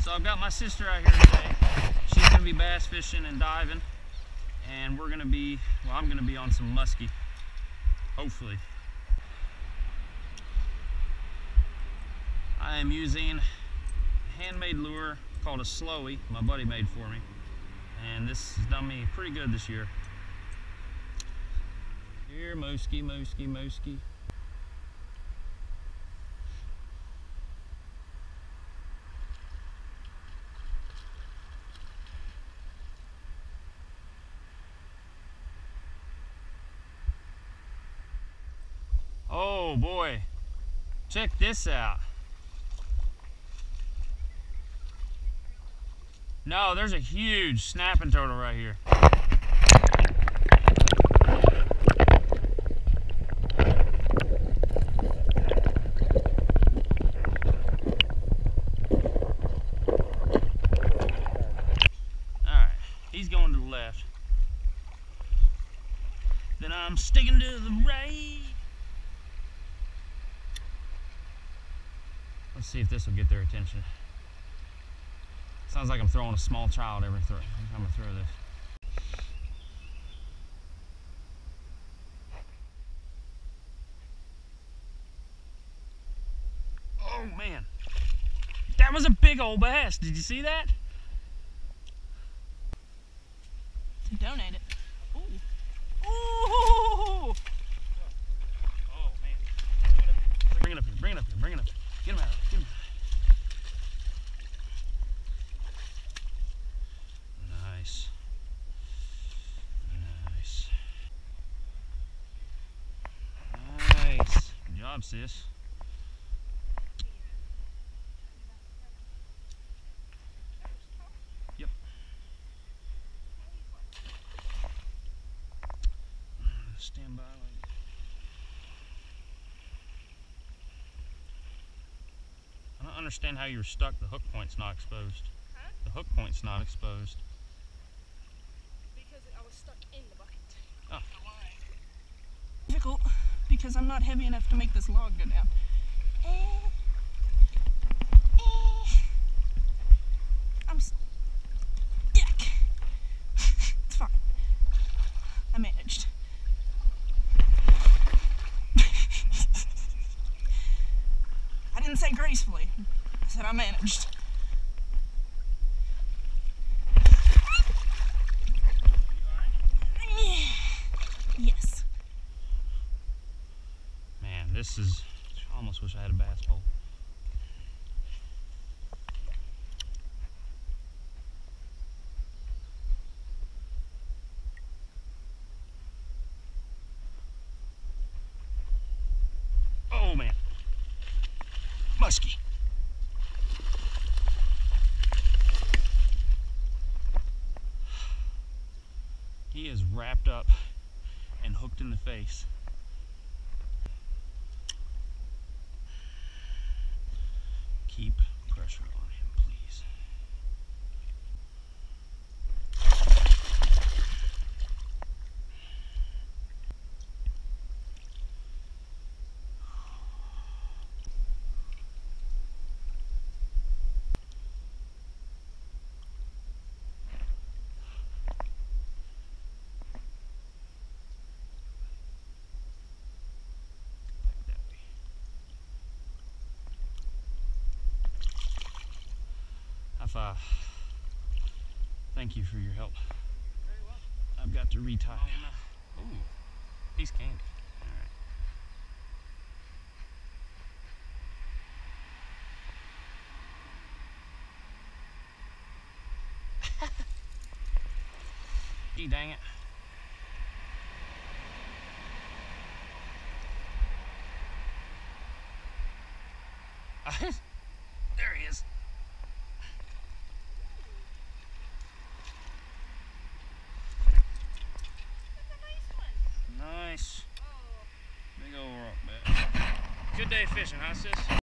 So I've got my sister out here today. She's gonna be bass fishing and diving, and we're gonna be, well, I'm gonna be on some muskie, hopefully. I am using a handmade lure called a Slowy, my buddy made for me, and this has done me pretty good this year. Here, Mosky, Mosky, Mosky. Oh boy, check this out. No, there's a huge snapping turtle right here. Alright, he's going to the left. Then I'm sticking to the right. Let's see if this will get their attention. Sounds like I'm throwing a small child every time I throw this. Oh man, that was a big old bass. Did you see that? Donate it. Ooh. Ooh! Oh man. Bring it up here, bring it up here, bring it up here. Get him out, get him out. Nice. Nice. Nice. Good job, sis. Yep. Stand by like that. I don't understand how you're stuck. The hook point's not exposed. Huh? The hook point's not exposed. Because I was stuck in the bucket. Oh. Difficult, because I'm not heavy enough to make this log go down. I'm stuck. It's fine. I managed. I didn't say gracefully. I said I managed. Yes. Man, this is, I almost wish I had a bass pole. Oh man. Musky. He is wrapped up and hooked in the face. Keep pressure on him, please. Thank you for your help. Very well. I've got to retie him. Ooh, he's candy. All right. Gee, dang it. There he is. Nice. Big old rock bass. Good day fishing, huh, sis?